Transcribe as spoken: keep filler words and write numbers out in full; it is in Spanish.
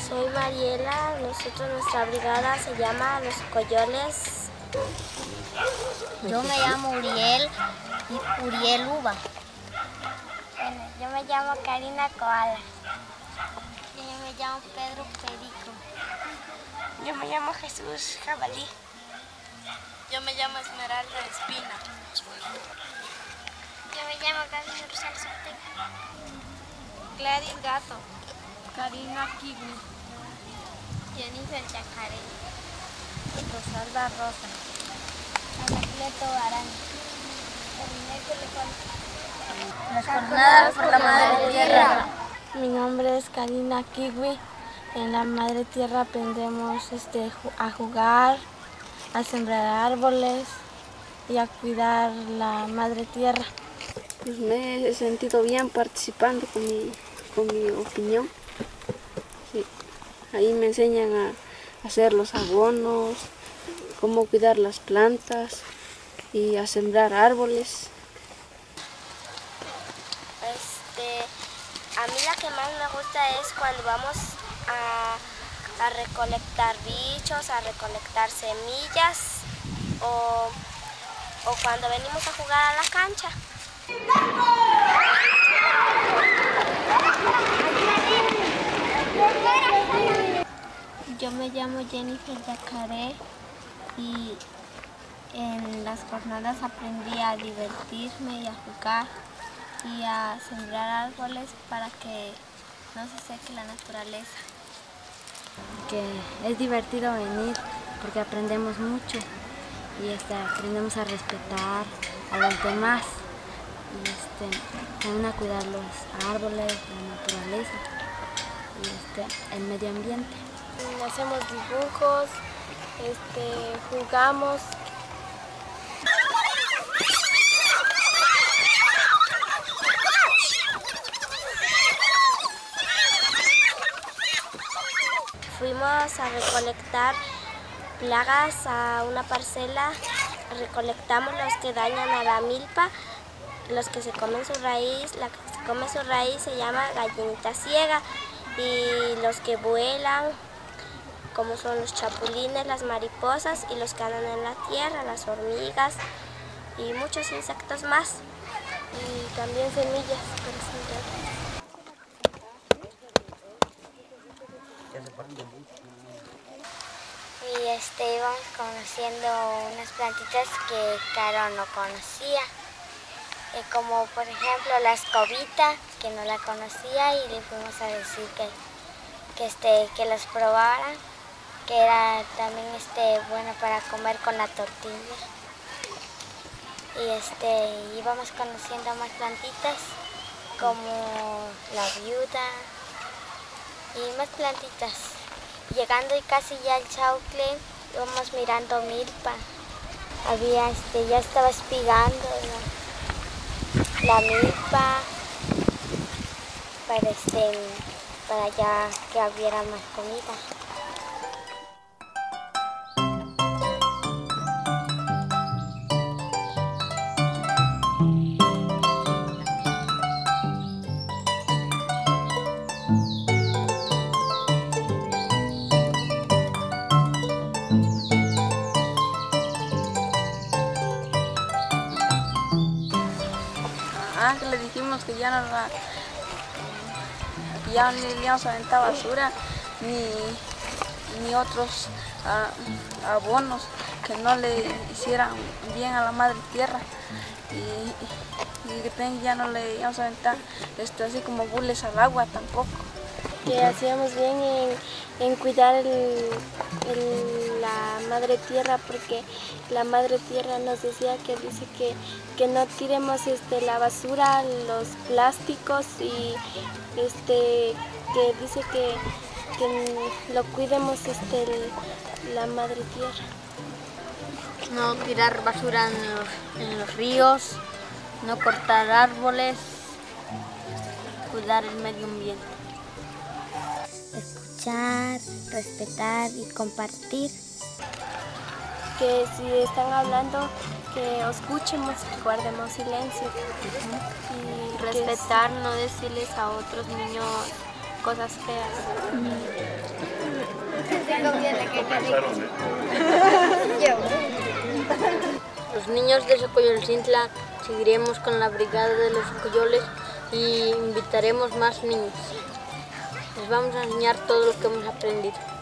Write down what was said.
Soy Mariela, nosotros nuestra brigada se llama Los Coyoles. Yo me llamo Uriel, Uriel Uva. Bueno, yo me llamo Karina Koala. Y yo me llamo Pedro Perico. Yo me llamo Jesús Jabalí. Yo me llamo Esmeralda Espina. Yo me llamo Gaby Rosal Sortega. Gladys Gato. Karina Kiwi. Jennifer Yacaré. Rosalba Rosa. Anacleto Arana. Las jornadas por la Madre Tierra. Mi nombre es Karina Kiwi. En la Madre Tierra aprendemos este, a jugar, a sembrar árboles y a cuidar la Madre Tierra. Pues me he sentido bien participando con mi, con mi opinión. Sí. Ahí me enseñan a hacer los abonos, cómo cuidar las plantas y a sembrar árboles. Este, a mí la que más me gusta es cuando vamos a, a recolectar bichos, a recolectar semillas o, o cuando venimos a jugar a la cancha. Yo me llamo Jennifer Yacaré y en las jornadas aprendí a divertirme y a jugar y a sembrar árboles para que no se seque la naturaleza. Que es divertido venir porque aprendemos mucho y este, aprendemos a respetar a los demás y este, también a cuidar los árboles, la naturaleza y este, el medio ambiente. Hacemos dibujos, este, jugamos. Fuimos a recolectar plagas a una parcela, recolectamos los que dañan a la milpa, los que se comen su raíz, la que se come su raíz se llama gallinita ciega y los que vuelan, como son los chapulines, las mariposas y los que andan en la tierra, las hormigas y muchos insectos más. Y también semillas para sembrar. Y este, íbamos conociendo unas plantitas que Caro no conocía, eh, como por ejemplo la escobita, que no la conocía y le fuimos a decir que, que, este, que las probaran, que era también este, bueno para comer con la tortilla. Y este, íbamos conociendo más plantitas como la viuda y más plantitas. Llegando y casi ya al Chaucle, íbamos mirando milpa. Había, este, ya estaba espigando la, la milpa para, este, para ya que hubiera más comida. Ah, que le dijimos que ya no la, que ya ni le íbamos a aventar basura ni, ni otros uh, abonos que no le hicieran bien a la madre tierra y, y que ya no le íbamos a aventar esto, así como bules al agua tampoco. Que hacíamos bien en, en cuidar el, el, la madre tierra, porque la madre tierra nos decía que dice que, que no tiremos este, la basura, los plásticos y este, que dice que, que lo cuidemos este, el, la madre tierra. No tirar basura en los, en los ríos, no cortar árboles, cuidar el medio ambiente. Escuchar, respetar y compartir. Que si están hablando, que escuchemos, que guardemos silencio. Uh-huh. Y respetar, no decirles a otros niños cosas feas. Los niños de Xocoyotzintla seguiremos con la brigada de los coyoles y invitaremos más niños. Les vamos a enseñar todo lo que hemos aprendido.